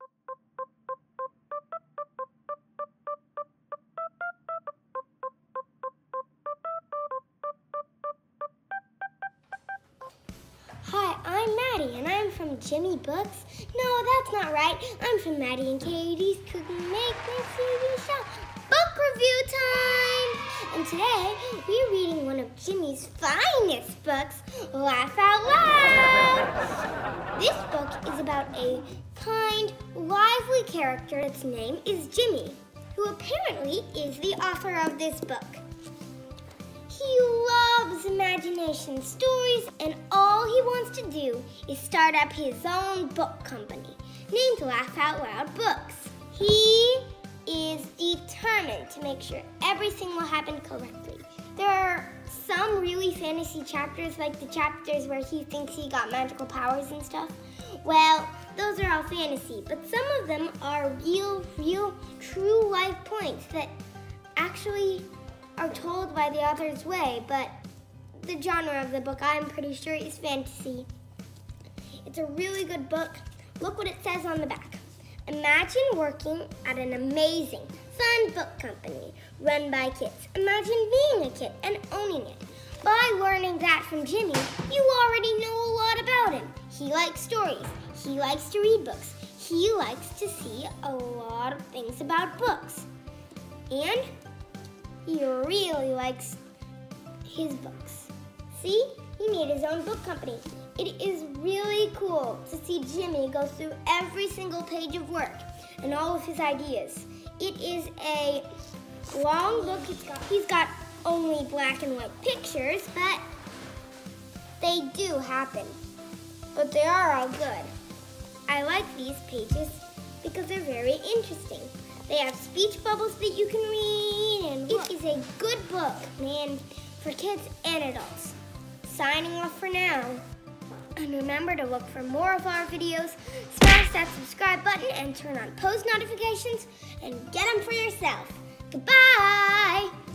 Hi, I'm Maddie, and I'm from Jimmy Books. No, that's not right. I'm from Maddie and Katie's Cooking Make Mix TV show. Book review time! And today, we're reading one of Jimmy's finest books, Laugh Out Loud. This book is about a kind, lively character. Its name is Jimmy, who apparently is the author of this book. He loves imagination stories, and all he wants to do is start up his own book company named Laugh Out Loud Books. He is determined to make sure everything will happen correctly. There are some really fantasy chapters, like the chapters where he thinks he got magical powers and stuff. Well, those are all fantasy, but some of them are real, true life points that actually are told by the author's way, but the genre of the book, I'm pretty sure, is fantasy. It's a really good book. Look what it says on the back. Imagine working at an amazing, fun book company run by kids. Imagine being a kid and owning it. By learning that from Jimmy, you already know a lot about him. He likes stories. He likes to read books. He likes to see a lot of things about books. And he really likes his books. See? He made his own book company. It is really cool to see Jimmy go through every single page of work and all of his ideas. It is a long book. He's got only black and white pictures, but they do happen. But they are all good. I like these pages because they're very interesting. They have speech bubbles that you can read, and it is a good book, man, for kids and adults. Signing off for now. And remember to look for more of our videos, smash that subscribe button, and turn on post notifications, and get them for yourself. Goodbye!